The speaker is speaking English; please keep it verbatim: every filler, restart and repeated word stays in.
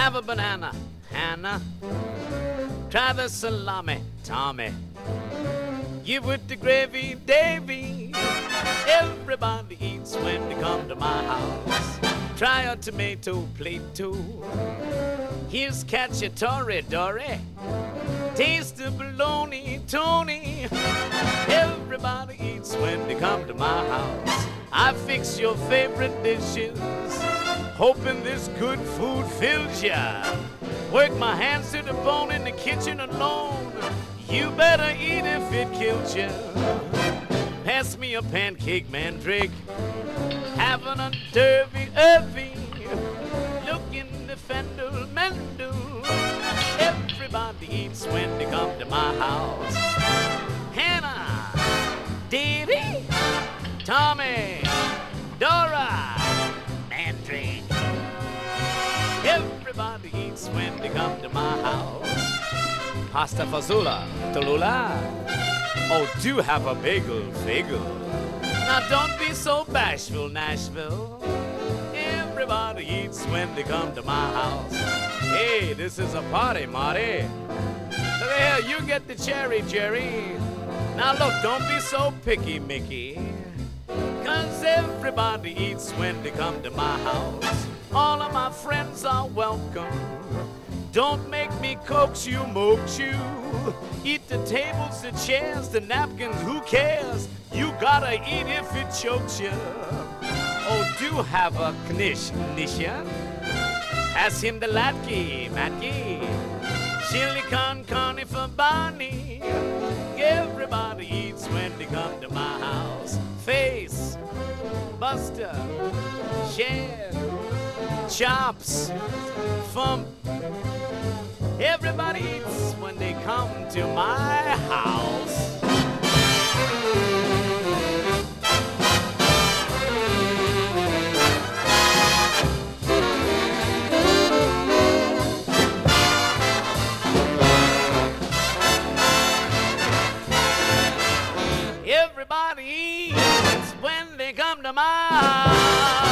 Have a banana, Hannah. Try the salami, Tommy. Give with the gravy, Davy. Everybody eats when they come to my house. Try a tomato plate too. Here's cacciatore, Dory. Taste the bologna, Tony. Everybody eats when they come to my house. I fix your favorite dishes, hoping this good food fills ya. Work my hands to the bone in the kitchen alone. You better eat if it kills ya. Pass me a pancake, mandrake. Having a derby, Irvy. Look in the fendel, mendel. Everybody eats when they come to my house. Hannah, Davy, Tommy, Dora, Mandrake. Everybody eats when they come to my house. Pasta fazola, Tallulah. Oh, do have a bagel, bagel. Now don't be so bashful, Nashville. Everybody eats when they come to my house. Hey, this is a party, Marty. Look here, you get the cherry, Jerry. Now look, don't be so picky, Mickey. Cause everybody eats when they come to my house. All of my friends are welcome. Don't make me coax you, moax you. Eat the tables, the chairs, the napkins, who cares? You gotta eat if it chokes you. Oh, do have a knish, nisha. Pass him the latke, matke. Chili con carne for Barney. Everybody eats when they come to my house. Face, Buster, Shed, Chops, Fump. Everybody eats when they come to my house. Everybody eats when they come to my house.